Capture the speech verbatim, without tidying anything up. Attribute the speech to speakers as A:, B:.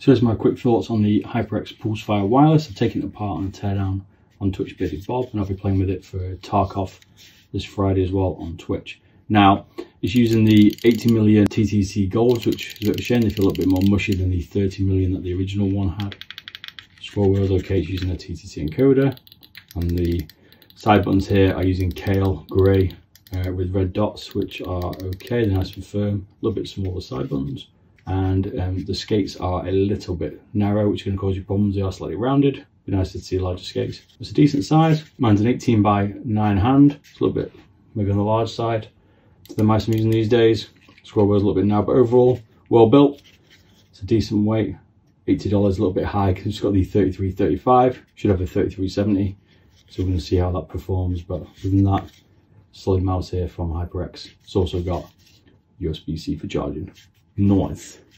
A: So here's my quick thoughts on the Hyperx Pulsefire Wireless. I've taken it apart on a teardown on Twitch Bearded Bob, and I'll be playing with it for Tarkov this Friday as well on Twitch. Now, it's using the eighty million T T C golds, which is a bit of a shame. They feel a little bit more mushy than the thirty million that the original one had. Scroll wheel's okay, it's using a T T C encoder. And the side buttons here are using Kale Grey uh, with red dots, which are okay. They're nice and firm, a little bit smaller side buttons. And um, the skates are a little bit narrow, which is going to cause you problems. They are slightly rounded. Be nice to see larger skates. It's a decent size. Mine's an eighteen by nine hand. It's a little bit maybe on the large side. It's the mice I'm using these days. Scroll wheel's a little bit narrow, but overall, well built. It's a decent weight. eighty dollars, a little bit high because it's got the thirty-three thirty-five. Should have the thirty-three seventy. So we're going to see how that performs. But other than that, solid mouse here from Hyperx. It's also got U S B C for charging. Nice.